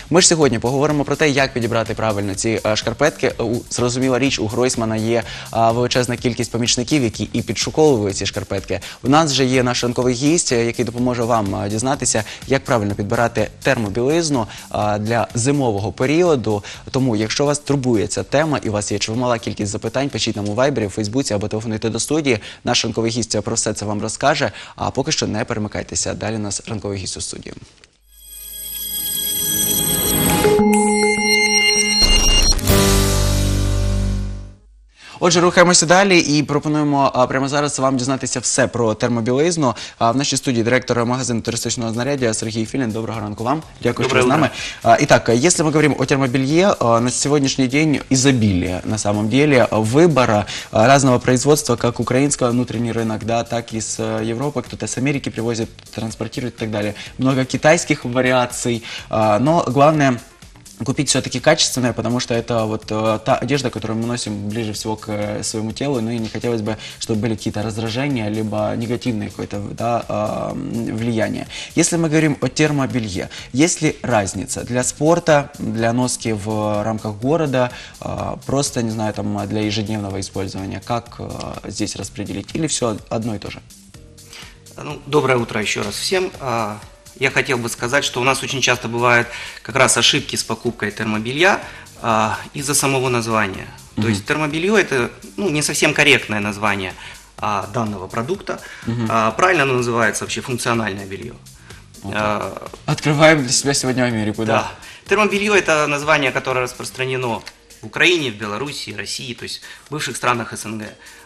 Ми ж сьогодні поговоримо про те, як підібрати правильно ці шкарпетки. Зрозуміла річ, у Гройсмана є величезна кількість помічників, які і підшуковують ці шкарпетки. У нас же є наш ранковий гість, який допоможе вам дізнатися, як правильно підбирати термобілизну для зимового періоду. Тому, якщо вас турбує ця тема і у вас є чимала кількість запитань, пишіть нам у Вайбері, у Фейсбуці або телефонуйте до студії. Наш ранковий гість про все це вам розкаже. А поки що не перемикайтеся. Далі у нас ранковий гість у студії. Отже, рухаємося далі і пропонуємо прямо зараз вам дізнатися все про термобілизну. В нашій студії директор магазину туристичного знаряддя Сергій Филин. Доброго ранку вам. Дякую, что вы с нами. Итак, если мы говорим о термобелье, на сегодняшний день изобилие, на самом деле, выбора разного производства, как украинского внутренний рынок, да, так и с Европы, кто-то с Америки привозит, транспортирует и так далее. Много китайских вариаций, но главное купить все-таки качественное, потому что это вот та одежда, которую мы носим ближе всего к своему телу, ну и не хотелось бы, чтобы были какие-то раздражения, либо негативное какое-то, да, влияние. Если мы говорим о термобелье, есть ли разница для спорта, для носки в рамках города, просто, не знаю, там, для ежедневного использования, как здесь распределить, или все одно и то же? Ну, доброе утро еще раз всем. Я хотел бы сказать, что у нас очень часто бывают как раз ошибки с покупкой термобелья из-за самого названия. То есть термобелье – это не совсем корректное название данного продукта. Правильно оно называется вообще функциональное белье. Открываем для себя сегодня Америку, да? Да. Термобелье – это название, которое распространено в Украине, в Беларуси, России, то есть в бывших странах СНГ.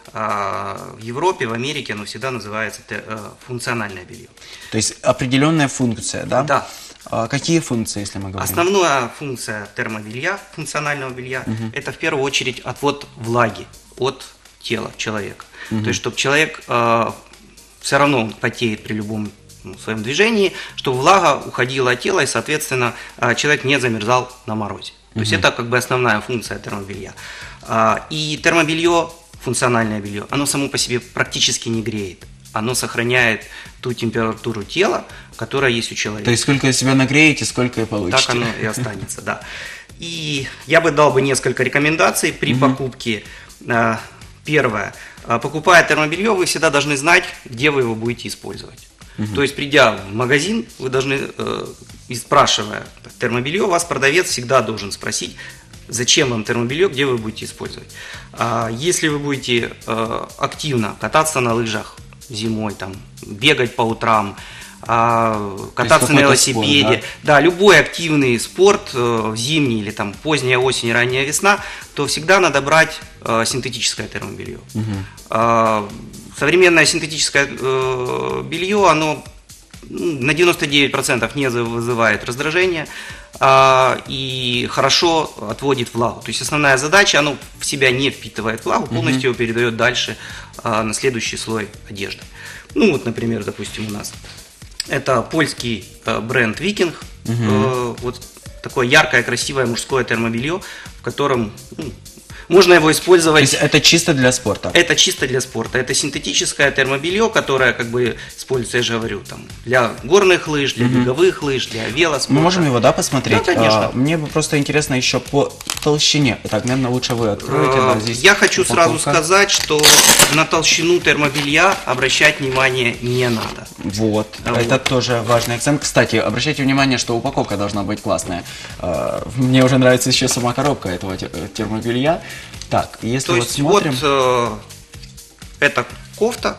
В Европе, в Америке оно всегда называется функциональное белье. То есть определенная функция, да? Да. Какие функции, если мы говорим? Основная функция термобелья, функционального белья, это в первую очередь отвод влаги от тела человека. То есть, чтобы человек, все равно он потеет при любом своем движении, чтобы влага уходила от тела и, соответственно, человек не замерзал на морозе. То есть это как бы основная функция термобелья. И термобелье, функциональное белье, оно само по себе практически не греет. Оно сохраняет ту температуру тела, которая есть у человека. То есть сколько себя нагреете, сколько и получите. Так оно и останется, да. И я бы дал несколько рекомендаций при покупке. Первое. Покупая термобелье, вы всегда должны знать, где вы его будете использовать. То есть, придя в магазин, вы должны, и спрашивая термобелье, вас продавец всегда должен спросить, зачем вам термобелье, где вы будете использовать. Если вы будете активно кататься на лыжах зимой, там, бегать по утрам, кататься на велосипеде, спорт, да, любой активный спорт, зимний или там поздняя осень, ранняя весна, то всегда надо брать синтетическое термобелье. Современное синтетическое белье, оно на 99% не вызывает раздражения и хорошо отводит влагу. То есть основная задача, оно в себя не впитывает влагу, полностью его передает дальше на следующий слой одежды. Ну вот, например, допустим, у нас это польский бренд Викинг, вот такое яркое, красивое мужское термобелье, в котором можно его использовать. То есть это чисто для спорта? Это чисто для спорта. Это синтетическое термобелье, которое как бы используется, я же говорю, там, для горных лыж, для беговых лыж, для велоспорта. Мы можем его, да, посмотреть? Да, конечно. Мне бы просто интересно еще по толщине. Так, наверное, лучше вы откроете. Да, здесь я хочу сразу сказать, что на толщину термобелья обращать внимание не надо. Вот, это тоже важный акцент. Кстати, обращайте внимание, что упаковка должна быть классная. Мне уже нравится еще сама коробка этого термобелья. Так, если то вот есть смотрим... вот эта кофта.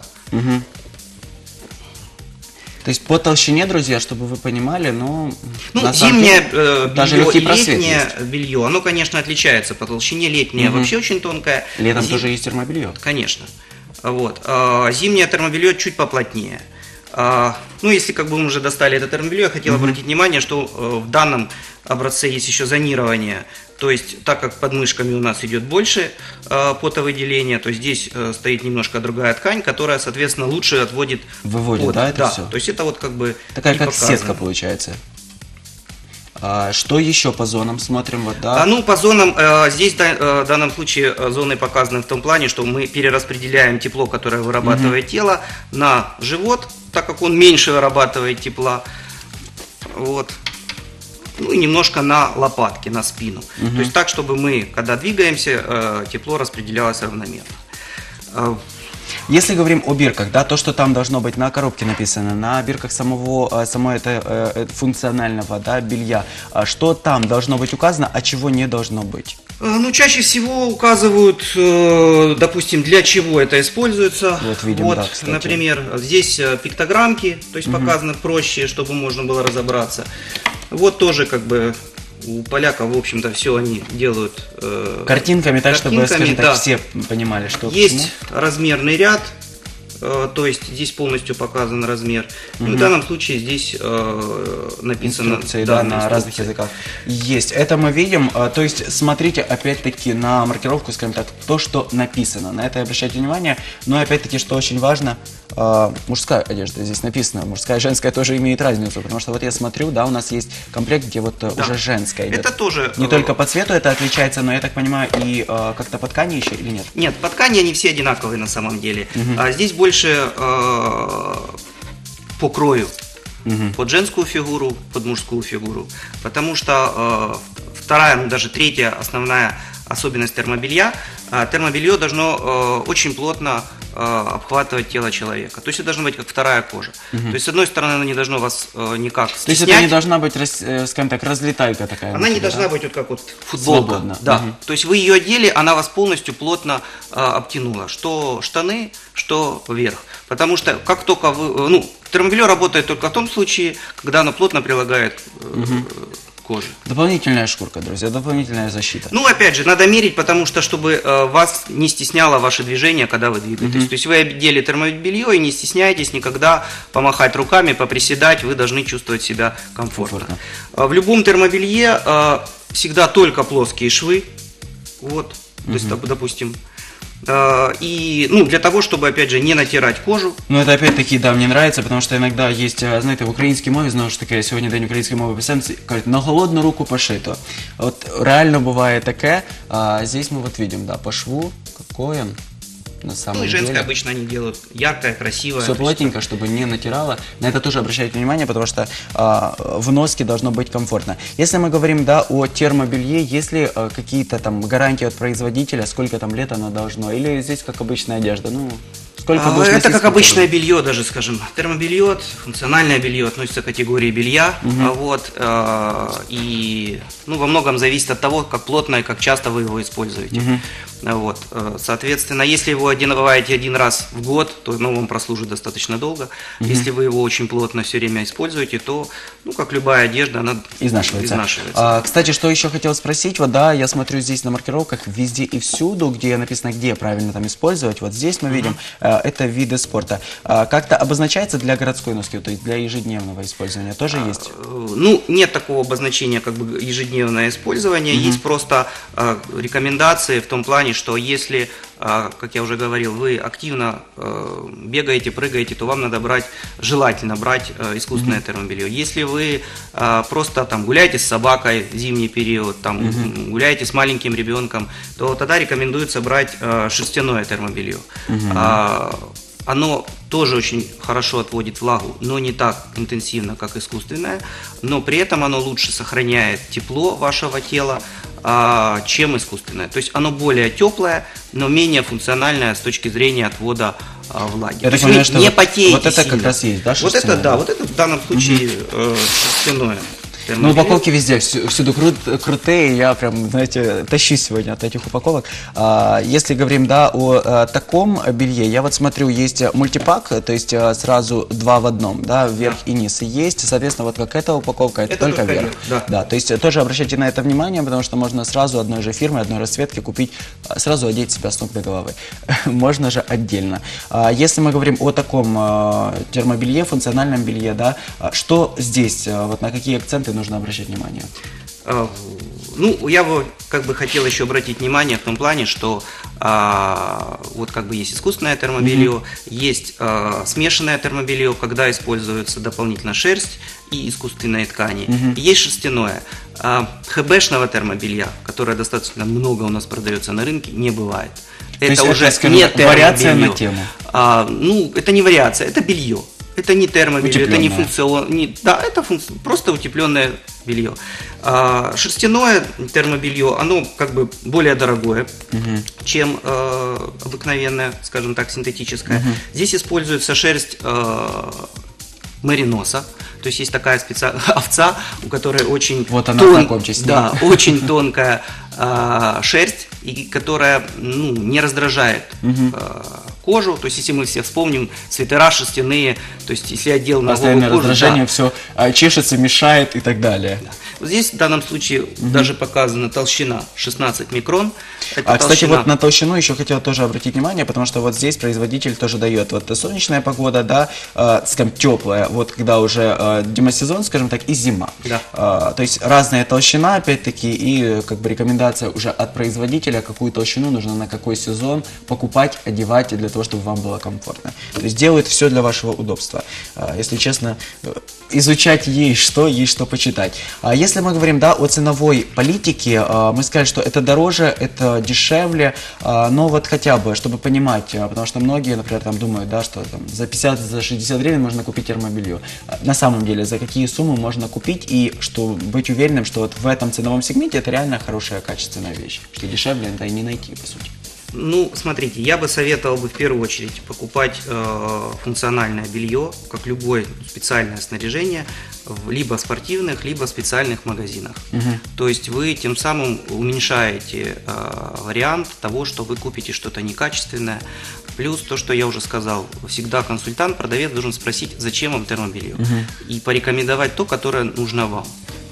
То есть по толщине, друзья, чтобы вы понимали, ну зимнее даже белье и просвет летнее есть. Белье, оно, конечно, отличается по толщине. Летнее вообще очень тонкое. Летом тоже есть термобелье. Конечно. Вот. Зимнее термобелье чуть поплотнее. Ну, если как бы мы уже достали это термобелье, я хотел обратить внимание, что в данном образце есть еще зонирование. То есть, так как под мышками у нас идет больше потовыделения, то здесь стоит немножко другая ткань, которая, соответственно, лучше отводит выводит, пот. да, это да, все? То есть это вот как бы такая как показано. сетка получается. Что еще по зонам смотрим? Вот, да? Ну, по зонам, здесь в данном случае зоны показаны в том плане, что мы перераспределяем тепло, которое вырабатывает тело, на живот, так как он меньше вырабатывает тепла. Вот. ну и немножко на лопатки, на спину. То есть так, чтобы мы, когда двигаемся, тепло распределялось равномерно. Если говорим о бирках, да, то, что там должно быть на коробке написано, на бирках самого функционального, да, белья, что там должно быть указано, а чего не должно быть? Ну, чаще всего указывают, допустим, для чего это используется. Вот видим, да, кстати. Например, здесь пиктограммки, то есть показано проще, чтобы можно было разобраться. Вот тоже как бы у поляков, в общем-то, все они делают картинками, так, чтобы, скажем так, да. все понимали, что есть размерный ряд, то есть здесь полностью показан размер. И в данном случае здесь написано инструкции, да, на разных языках. Есть. Это мы видим. То есть смотрите опять-таки на маркировку, скажем так, то, что написано. На это обращайте внимание. Но опять-таки, что очень важно, мужская одежда здесь написано. Мужская и женская тоже имеет разницу. Потому что вот я смотрю, да, у нас есть комплект, где вот уже женская идет. Это тоже... Не только по цвету это отличается, но я так понимаю, и как-то по ткани еще или нет? Нет, по ткани они все одинаковые на самом деле. А здесь больше по крою. Под женскую фигуру, под мужскую фигуру. Потому что вторая, ну даже третья основная особенность термобелья, термобелье должно очень плотно обхватывать тело человека. То есть это должна быть как вторая кожа. То есть с одной стороны она не должно вас никак стеснять. То есть это не должна быть, скажем так, разлетайка такая. Она не должна быть вот как вот футболка. Свободно. Да. То есть вы ее одели, она вас полностью плотно обтянула. Что штаны, что вверх. Потому что как только вы... Ну, термобелье работает только в том случае, когда оно плотно прилагает кожи. Дополнительная шкурка, друзья, дополнительная защита. Ну, опять же, надо мерить, потому что, чтобы вас не стесняло ваше движение, когда вы двигаетесь. То есть вы одели термобелье и не стесняйтесь никогда помахать руками, поприседать, вы должны чувствовать себя комфортно. В любом термобелье всегда только плоские швы. Вот, то есть, допустим... И, ну, для того, чтобы, опять же, не натирать кожу. Ну, это опять-таки, да, мне нравится, потому что иногда есть, знаєте, в українській мові, знову ж таки, сьогодні день української мови писем, кажуть, на голодну руку пошито. Вот реально бывает такое, здесь мы вот видим, да, по шву, какой он. На самом ну и женское деле. обычно они делают яркое, красивое. Все плотненько, чтобы не натирало. На это тоже обращайте внимание, потому что в носке должно быть комфортно. Если мы говорим, да, о термобелье, есть ли какие-то там гарантии от производителя, сколько там лет оно должно? Или здесь как обычная одежда? Ну, сколько будешь Это носить, как сколько обычное будешь? белье даже, скажем. Термобелье, функциональное белье относится к категории белья. Вот, и ну, во многом зависит от того, как плотно и как часто вы его используете. Вот, соответственно, если вы одеваете один раз в год, то ну, вам прослужит достаточно долго. Если вы его очень плотно все время используете, то, ну, как любая одежда, она изнашивается. Кстати, что еще хотел спросить, вот, да, я смотрю здесь на маркировках везде и всюду, где написано, где правильно там использовать, вот здесь мы видим, это виды спорта. Как-то обозначается для городской носки, то есть для ежедневного использования тоже есть? Ну, нет такого обозначения, как бы ежедневное использование, есть просто рекомендации в том плане, что если, как я уже говорил, вы активно бегаете, прыгаете, то вам надо брать, желательно брать искусственное термобелье. Если вы просто там гуляете с собакой в зимний период, там гуляете с маленьким ребенком, то тогда рекомендуется брать шерстяное термобелье. Оно тоже очень хорошо отводит влагу, но не так интенсивно, как искусственное, но при этом оно лучше сохраняет тепло вашего тела, чем искусственное. То есть оно более теплое, но менее функциональное с точки зрения отвода влаги. Я То есть понимаю, вы что не вот, потеете вот это сильно. как раз есть, да, Вот это, шерстяное? да, вот это в данном случае шерстяное. Ну, упаковки везде, всюду крутые, я прям, знаете, тащусь сегодня от этих упаковок. Если говорим, да, о таком белье, я вот смотрю, есть мультипак, то есть сразу два в одном, да, вверх и низ есть, соответственно, вот как эта упаковка, это только вверх. Да, то есть тоже обращайте на это внимание, потому что можно сразу одной же фирмы, одной расцветки купить, сразу одеть себя с ног до головы. Можно же отдельно. Если мы говорим о таком термобелье, функциональном белье, да, что здесь, вот на какие акценты нужно обращать внимание? Ну, я бы как бы хотел еще обратить внимание в том плане, что вот как бы есть искусственное термобелье, есть смешанное термобелье, когда используется дополнительно шерсть и искусственные ткани. Есть шерстяное. ХБшного термобелья, которое достаточно много у нас продается на рынке, не бывает. То Это есть уже это, скажем не так, вариация термобелье. на тему. Ну, это не вариация, это белье. Это не термобелье, это не Утепленное. функциональное. Да, это просто утепленное белье. Шерстяное термобелье, оно как бы более дорогое, чем обыкновенное, скажем так, синтетическое. Здесь используется шерсть мериноса. То есть есть такая овца, у которой очень, Вот она, знакомьтесь с ней. да, очень тонкая шерсть, и которая не раздражает кожу. То есть если мы все вспомним свитера шерстяные, то есть если одел на Постоянное голую кожу, раздражение, да. все чешется, мешает и так далее. Вот здесь в данном случае даже показана толщина 16 микрон. Это Кстати, толщина. вот на толщину еще хотел тоже обратить внимание, потому что вот здесь производитель тоже дает. Вот солнечная погода, да, скажем, теплая, вот когда уже демосезон, скажем так, и зима. Да. То есть разная толщина, опять-таки, и как бы рекомендация уже от производителя, какую толщину нужно на какой сезон покупать, одевать для того, чтобы вам было комфортно. То есть делают все для вашего удобства. Если честно, изучать есть что почитать. Если мы говорим, да, о ценовой политике, мы сказали, что это дороже, это дешевле, но вот хотя бы, чтобы понимать, потому что многие, например, там думают, да, что там, за 50, за 60 гривен можно купить термобелье. На самом деле, за какие суммы можно купить и что быть уверенным, что вот в этом ценовом сегменте это реально хорошая, качественная вещь, что дешевле это и не найти, по сути. Ну, смотрите, я бы советовал бы в первую очередь покупать функциональное белье, как любое специальное снаряжение, либо в спортивных, либо в специальных магазинах. То есть вы тем самым уменьшаете вариант того, что вы купите что-то некачественное. Плюс то, что я уже сказал, всегда консультант, продавец должен спросить, зачем вам термобелье, и порекомендовать то, которое нужно вам.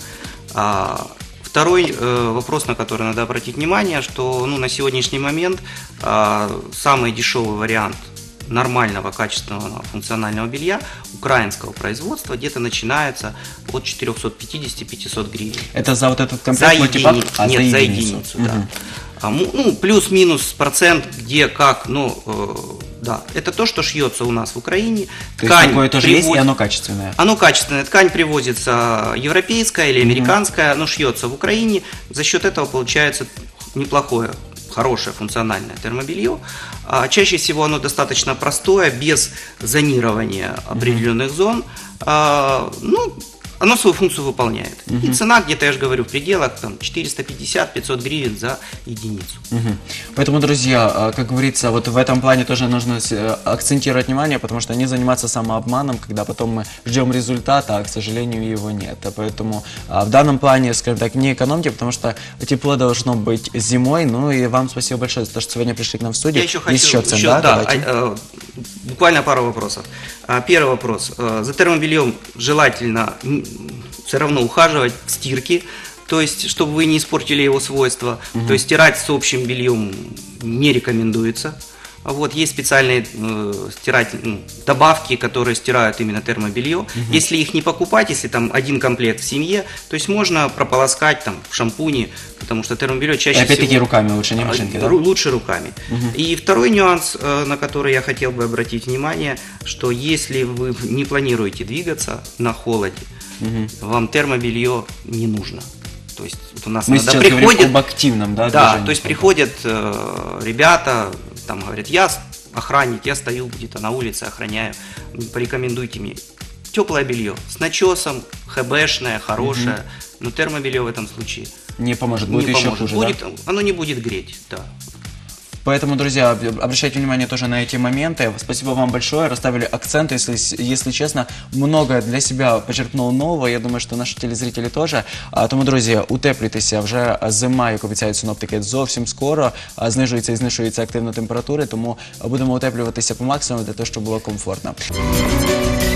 Второй вопрос, на который надо обратить внимание, что на сегодняшний момент самый дешевый вариант нормального, качественного функционального белья украинского производства где-то начинается от 450-500 гривен. Это за вот этот За комплект мультипак? единицу. А, Нет, за за единицу. единицу, да. Плюс-минус процент, где, как, да. Это то, что шьется у нас в Украине. То есть такое тоже есть, и оно качественное? Оно качественное. Ткань привозится европейская или американская, оно шьется в Украине. За счет этого получается неплохое, хорошее функциональное термобелье. Чаще всего оно достаточно простое, без зонирования определенных зон. Оно свою функцию выполняет. И цена где-то, я же говорю, в пределах 450-500 гривен за единицу. Поэтому, друзья, как говорится, вот в этом плане тоже нужно акцентировать внимание, потому что не заниматься самообманом, когда потом мы ждем результата, а, к сожалению, его нет. Поэтому в данном плане, скажем так, не экономьте, потому что тепло должно быть зимой. Ну и вам спасибо большое за то, что сегодня пришли к нам в студию. Я еще хочу, Есть цен, да? Буквально пару вопросов. Первый вопрос. За термобельем желательно все равно ухаживать в стирке, то есть, чтобы вы не испортили его свойства. То есть, стирать с общим бельем не рекомендуется. Вот, есть специальные добавки, которые стирают именно термобелье. Если их не покупать, если там один комплект в семье, то есть можно прополоскать там в шампуне, потому что термобелье чаще всего... Опять-таки руками лучше, не машинки, да? Лучше руками. И второй нюанс, на который я хотел бы обратить внимание, что если вы не планируете двигаться на холоде, вам термобелье не нужно. То есть вот у нас Мы иногда сейчас приходят... говорим об активном, да, Да, движении. то есть приходят ребята, там говорят, я охранник, я стою где-то на улице, охраняю, порекомендуйте мне. Теплое белье с начесом, ХБшное, хорошее, но термобелье в этом случае не поможет, будет не еще поможет. хуже, да? Оно не будет греть, да. Поэтому, друзья, обращайте внимание тоже на эти моменты. Спасибо вам большое, расставили акцент. Если чесно, многое для себя почерпнув нового. Я думаю, що наші телезрителі теж. Тому, друзі, утеплюйтеся. Вже зима, як обіцяють синоптики, зовсім скоро. Знижується і знижується активно температури, тому будемо утеплюватися по максимуму для того, щоб було комфортно.